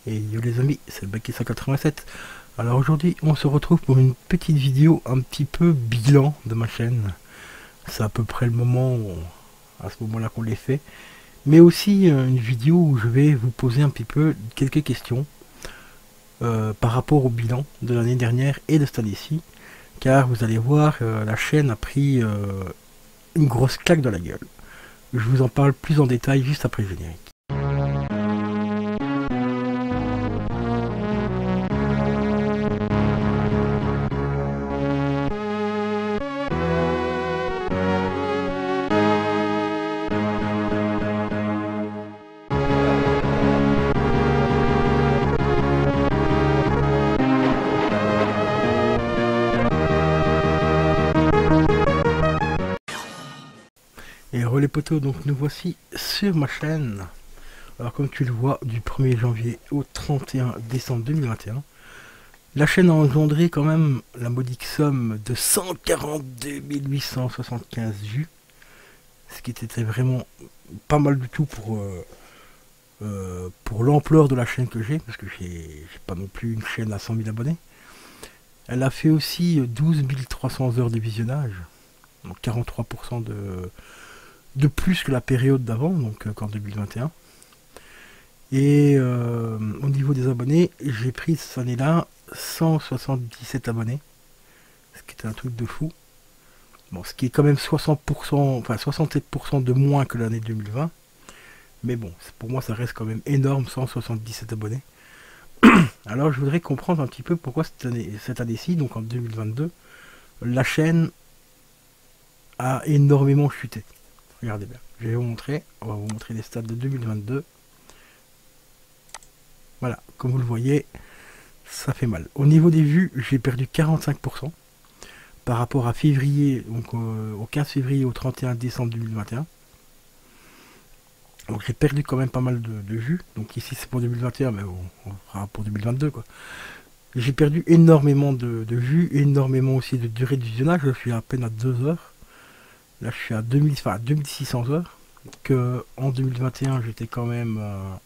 Et yo les amis, c'est le Baki 187. Alors aujourd'hui, on se retrouve pour une petite vidéo un petit peu bilan de ma chaîne. C'est à peu près le moment, à ce moment-là qu'on les fait. Mais aussi une vidéo où je vais vous poser un petit peu quelques questions par rapport au bilan de l'année dernière et de cette année-ci. Car vous allez voir, la chaîne a pris une grosse claque dans la gueule. Je vous en parle plus en détail juste après le générique. Et les potos, donc nous voici sur ma chaîne. Alors comme tu le vois, du 1er janvier au 31 décembre 2021, la chaîne a engendré quand même la modique somme de 142 875 vues. Ce qui était vraiment pas mal du tout pour l'ampleur de la chaîne que j'ai, parce que j'ai pas non plus une chaîne à 100 000 abonnés. Elle a fait aussi 12 300 heures de visionnage, donc 43% de plus que la période d'avant, donc qu'en 2021. Et au niveau des abonnés, j'ai pris cette année-là 177 abonnés, ce qui était un truc de fou. Bon, ce qui est quand même 60%, enfin 67% de moins que l'année 2020. Mais bon, pour moi ça reste quand même énorme, 177 abonnés. Alors je voudrais comprendre un petit peu pourquoi cette année-ci, donc en 2022, la chaîne a énormément chuté. Regardez bien, je vais vous montrer, on va vous montrer les stats de 2022. Voilà, comme vous le voyez, ça fait mal. Au niveau des vues, j'ai perdu 45% par rapport à février, donc au 15 février au 31 décembre 2021. Donc j'ai perdu quand même pas mal de vues. Donc ici c'est pour 2021, mais on fera pour 2022 quoi. J'ai perdu énormément de vues, énormément aussi de durée de visionnage. Je suis à peine à 2 heures. Là je suis à 2600 heures. Que en 2021 j'étais quand même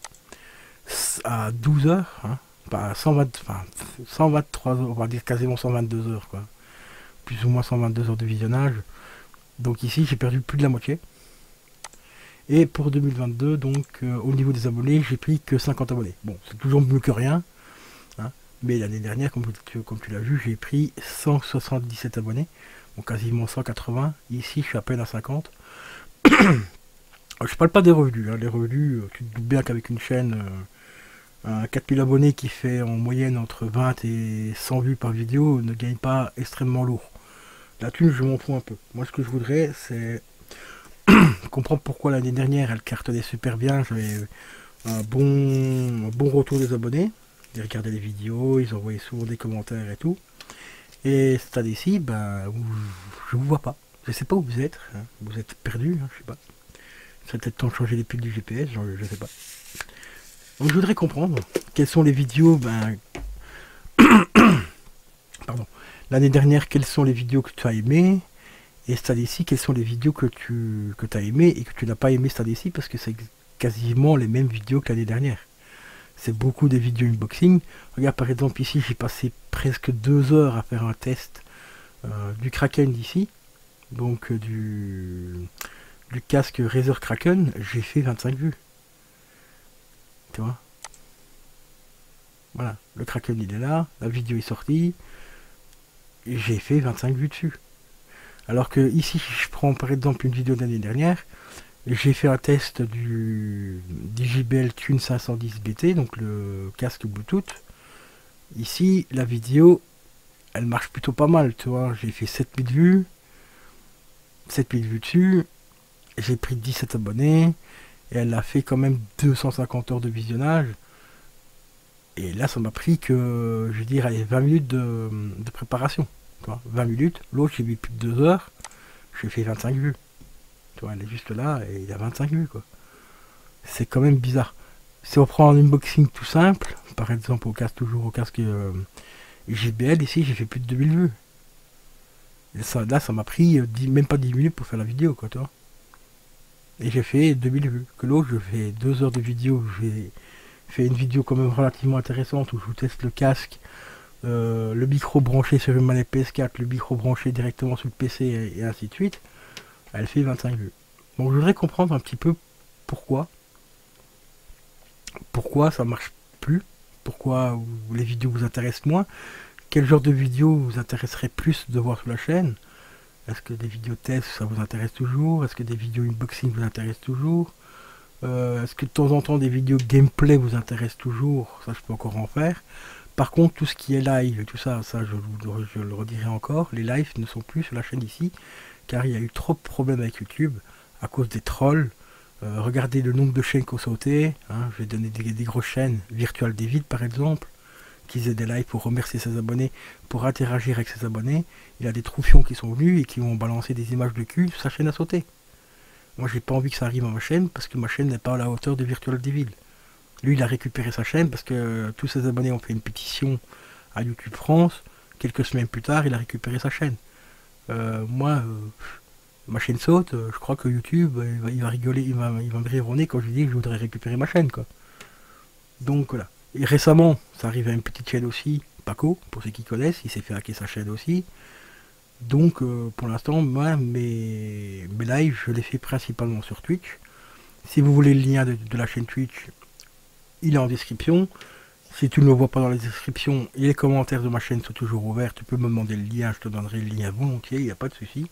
à 12 heures. Hein. Pas 123 heures, on va dire quasiment 122 heures quoi. Plus ou moins 122 heures de visionnage. Donc ici j'ai perdu plus de la moitié. Et pour 2022, donc au niveau des abonnés, j'ai pris que 50 abonnés. Bon, c'est toujours mieux que rien. Hein, mais l'année dernière, comme tu l'as vu, j'ai pris 177 abonnés. Donc quasiment 180. Ici, je suis à peine à 50. Je parle pas des revenus. Hein. Les revenus, tu te doutes bien qu'avec une chaîne, 4000 abonnés qui fait en moyenne entre 20 et 100 vues par vidéo, ne gagne pas extrêmement lourd. La thune, je m'en fous un peu. Moi, ce que je voudrais, c'est comprendre pourquoi l'année dernière elle cartonnait super bien. J'avais un bon retour des abonnés. Ils regardaient les vidéos, ils envoyaient souvent des commentaires et tout. Et cette année-ci, ben, je vous vois pas. Je sais pas où vous êtes. Hein. Vous êtes perdu, hein, je sais pas. Ça peut-être temps de changer les piles du GPS, genre, je sais pas. Donc je voudrais comprendre quelles sont les vidéos. Ben, pardon. L'année dernière, quelles sont les vidéos que tu as aimées. Et cette année-ci, quelles sont les vidéos que tu as aimées et que tu n'as pas aimé cette année-ci, parce que c'est quasiment les mêmes vidéos que l'année dernière. C'est beaucoup des vidéos unboxing. Regarde par exemple ici, j'ai passé presque 2 heures à faire un test du Kraken d'ici. Donc du casque Razer Kraken, j'ai fait 25 vues. Tu vois. Voilà, le Kraken il est là, la vidéo est sortie. Et j'ai fait 25 vues dessus. Alors que ici, si je prends par exemple une vidéo de l'année dernière, j'ai fait un test du JBL Tune 510 BT, donc le casque Bluetooth. Ici, la vidéo, elle marche plutôt pas mal, tu vois. J'ai fait 7000 vues, 7000 vues dessus, j'ai pris 17 abonnés, et elle a fait quand même 250 heures de visionnage. Et là, ça m'a pris que, je veux dire, allez, 20 minutes de préparation. 20 minutes, l'autre j'ai mis plus de 2 heures, j'ai fait 25 vues. Tu vois, elle est juste là et il a 25 vues quoi. C'est quand même bizarre. Si on prend un unboxing tout simple, par exemple toujours au casque JBL, ici j'ai fait plus de 2000 vues. Et ça, là ça m'a pris même pas 10 minutes pour faire la vidéo quoi, tu vois. Et j'ai fait 2000 vues. Que l'autre je fais 2 heures de vidéo, j'ai fait une vidéo quand même relativement intéressante où je vous teste le casque, le micro branché sur une manette PS4, le micro branché directement sur le PC et ainsi de suite. Elle fait 25 vues. Donc je voudrais comprendre un petit peu pourquoi. Pourquoi ça marche plus. Pourquoi les vidéos vous intéressent moins. Quel genre de vidéo vous intéresserait plus de voir sur la chaîne. Est-ce que des vidéos tests ça vous intéresse toujours. Est-ce que des vidéos unboxing vous intéressent toujours. Est-ce que de temps en temps des vidéos gameplay vous intéressent toujours. Ça je peux encore en faire. Par contre tout ce qui est live, tout ça, je le redirai encore. Les lives ne sont plus sur la chaîne ici. Car il y a eu trop de problèmes avec YouTube. À cause des trolls. Regardez le nombre de chaînes qui ont sauté. Hein, je vais donner des grosses chaînes. Virtual David par exemple. Qui faisait des lives pour remercier ses abonnés. Pour interagir avec ses abonnés. Il y a des troufions qui sont venus et qui ont balancé des images de cul. Sa chaîne a sauté. Moi j'ai pas envie que ça arrive à ma chaîne. Parce que ma chaîne n'est pas à la hauteur de Virtual David. Lui il a récupéré sa chaîne. Parce que tous ses abonnés ont fait une pétition à YouTube France. Quelques semaines plus tard il a récupéré sa chaîne. Moi... ma chaîne saute, je crois que YouTube, il va rigoler, il va me rire au nez quand je lui dis que je voudrais récupérer ma chaîne, quoi. Donc voilà. Et récemment, ça arrive à une petite chaîne aussi, Paco, pour ceux qui connaissent, il s'est fait hacker sa chaîne aussi. Donc pour l'instant, moi, mes lives, je les fais principalement sur Twitch. Si vous voulez le lien de la chaîne Twitch, il est en description. Si tu ne le vois pas dans la description, les commentaires de ma chaîne sont toujours ouverts. Tu peux me demander le lien, je te donnerai le lien volontiers, il n'y a pas de souci.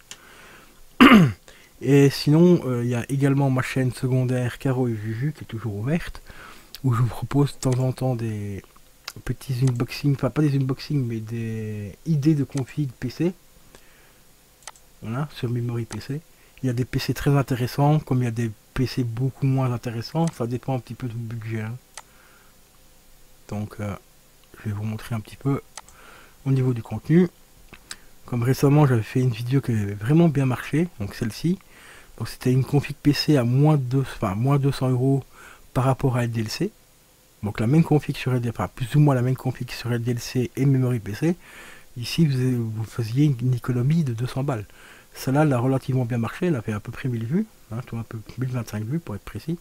Et sinon, il y a également ma chaîne secondaire Caro et Juju qui est toujours ouverte, où je vous propose de temps en temps des petits unboxings, enfin pas des unboxings, mais des idées de config PC. Voilà, sur Memory PC. Il y a des PC très intéressants, comme il y a des PC beaucoup moins intéressants, ça dépend un petit peu du budget. Hein. Donc, je vais vous montrer un petit peu au niveau du contenu. Comme récemment, j'avais fait une vidéo qui avait vraiment bien marché, donc celle-ci. Donc c'était une config PC à moins 200 € par rapport à LDLC. Donc la même config sur LDLC, enfin plus ou moins la même config sur LDLC et Memory PC. Ici vous faisiez une économie de 200 balles. Celle-là elle a relativement bien marché, elle a fait à peu près 1000 vues, hein, un peu 1025 vues pour être précis.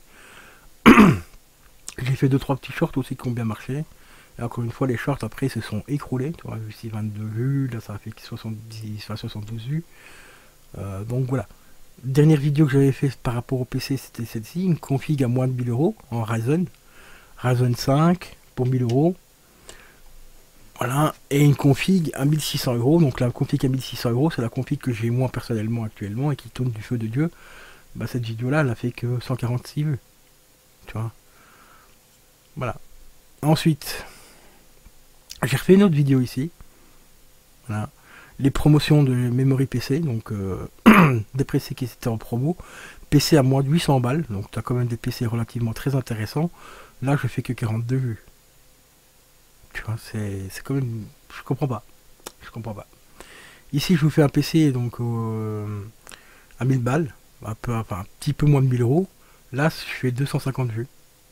J'ai fait 2-3 petits shorts aussi qui ont bien marché. Et encore une fois les shorts après se sont écroulés. Tu vois, ici 22 vues, là ça a fait 72 vues. Donc voilà. Dernière vidéo que j'avais fait par rapport au PC, c'était celle-ci, une config à moins de 1000 € en Ryzen 5 pour 1000 €. Voilà, et une config à 1600 €. Donc la config à 1600 €, c'est la config que j'ai moi personnellement actuellement et qui tourne du feu de Dieu. Bah, cette vidéo-là, elle a fait que 146 vues. Tu vois. Voilà. Ensuite, j'ai refait une autre vidéo ici. Voilà. Les promotions de Memory PC, donc des PC qui étaient en promo, PC à moins de 800 balles, donc tu as quand même des PC relativement très intéressants. Là je fais que 42 vues. Tu vois, c'est quand même... Je comprends pas. Ici je vous fais un PC donc à 1000 balles, un petit peu moins de 1000 €. Là je fais 250 vues.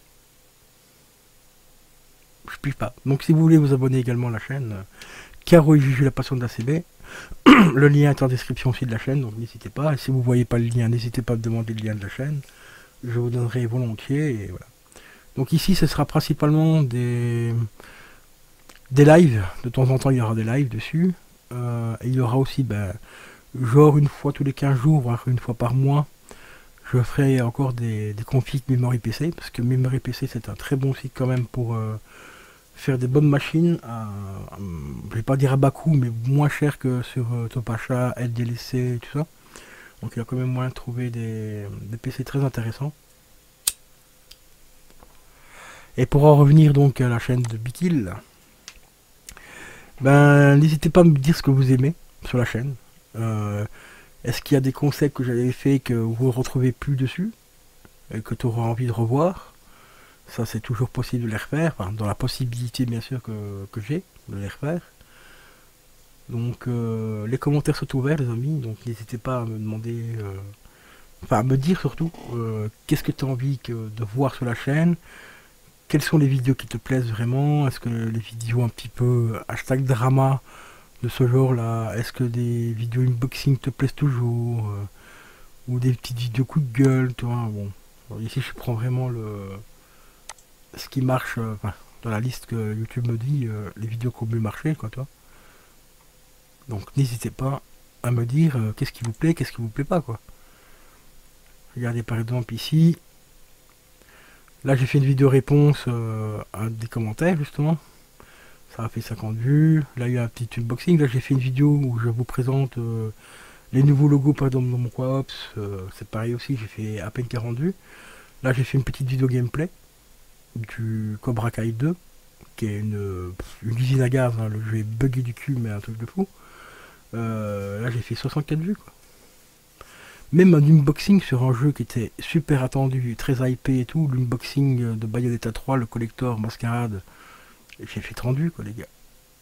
Je pige pas. Donc si vous voulez vous abonner également à la chaîne, Caro et Juju la passion de la CB. Le lien est en description aussi de la chaîne, donc n'hésitez pas. Et si vous ne voyez pas le lien, n'hésitez pas à me demander le lien de la chaîne. Je vous donnerai volontiers. Et voilà. Donc ici, ce sera principalement des lives. De temps en temps, il y aura des lives dessus. Et il y aura aussi, genre une fois tous les 15 jours, voire une fois par mois, je ferai encore des configs Memory PC. Parce que Memory PC, c'est un très bon site quand même pour... faire des bonnes machines je vais pas dire à bas coût mais moins cher que sur Topacha, LDLC, tout ça. Donc il y a quand même moyen de trouver des PC très intéressants. Et pour en revenir donc à la chaîne de Bikil, n'hésitez pas à me dire ce que vous aimez sur la chaîne. Est-ce qu'il y a des concepts que j'avais fait que vous ne retrouvez plus dessus et que tu auras envie de revoir? Ça c'est toujours possible de les refaire, enfin, dans la possibilité bien sûr que j'ai de les refaire. Donc les commentaires sont ouverts les amis, donc n'hésitez pas à me demander, à me dire surtout qu'est-ce que tu as envie de voir sur la chaîne, quelles sont les vidéos qui te plaisent vraiment, est-ce que les vidéos un petit peu hashtag drama de ce genre là, est-ce que des vidéos unboxing te plaisent toujours, ou des petites vidéos coup de gueule, tu vois, bon. Alors, ici je prends vraiment ce qui marche, enfin, dans la liste que YouTube me dit, les vidéos qui ont mieux marché, quoi, toi. Donc n'hésitez pas à me dire qu'est-ce qui vous plaît, qu'est-ce qui vous plaît pas, quoi. Regardez par exemple ici. Là j'ai fait une vidéo réponse à des commentaires justement. Ça a fait 50 vues. Là il y a un petit unboxing. Là j'ai fait une vidéo où je vous présente les nouveaux logos par exemple dans mon Quaops. C'est pareil aussi, j'ai fait à peine 40 vues. Là j'ai fait une petite vidéo gameplay du Cobra Kai 2, qui est une usine à gaz, hein. Le jeu est buggé du cul mais un truc de fou. Là j'ai fait 64 vues, quoi. Même un unboxing sur un jeu qui était super attendu, très hypé et tout, l'unboxing de Bayonetta 3, le collector Mascarade, j'ai fait 30 vues, quoi, les gars.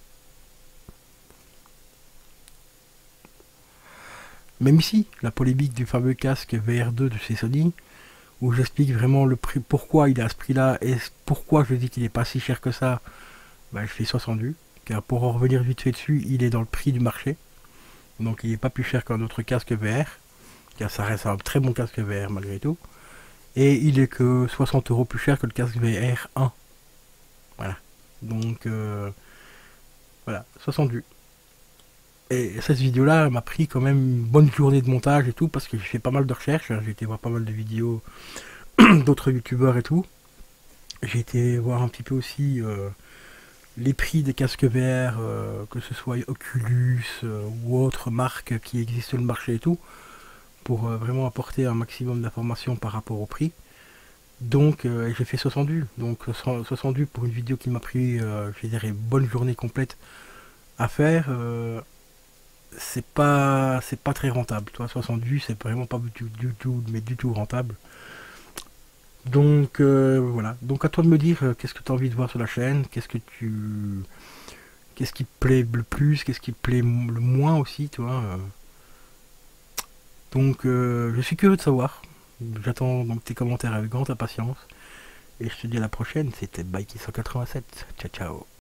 Même ici, la polémique du fameux casque VR2 de chez Sony, où j'explique vraiment le prix, pourquoi il est à ce prix-là, et pourquoi je dis qu'il n'est pas si cher que ça, bah, je fais 60 vues, car pour en revenir vite fait dessus, il est dans le prix du marché, donc il n'est pas plus cher qu'un autre casque VR, car ça reste un très bon casque VR malgré tout. Et il est que 60 € plus cher que le casque VR 1. Voilà. Donc, voilà, 60 vues. Et cette vidéo-là m'a pris quand même une bonne journée de montage et tout, parce que j'ai fait pas mal de recherches. J'ai été voir pas mal de vidéos d'autres youtubeurs et tout. J'ai été voir un petit peu aussi les prix des casques VR, que ce soit Oculus ou autres marques qui existent sur le marché et tout, pour vraiment apporter un maximum d'informations par rapport au prix. Donc j'ai fait 60 vues. Donc 60 vues pour une vidéo qui m'a pris, je dirais, une bonne journée complète à faire. C'est pas très rentable. Toi, 60 vues, c'est vraiment pas du tout rentable. Donc voilà. Donc à toi de me dire qu'est-ce que tu as envie de voir sur la chaîne, qu'est-ce qui te plaît le plus, qu'est-ce qui te plaît le moins aussi, tu vois. Donc je suis curieux de savoir. J'attends donc tes commentaires avec grande impatience. Et je te dis à la prochaine, c'était Bikey 187. Ciao ciao.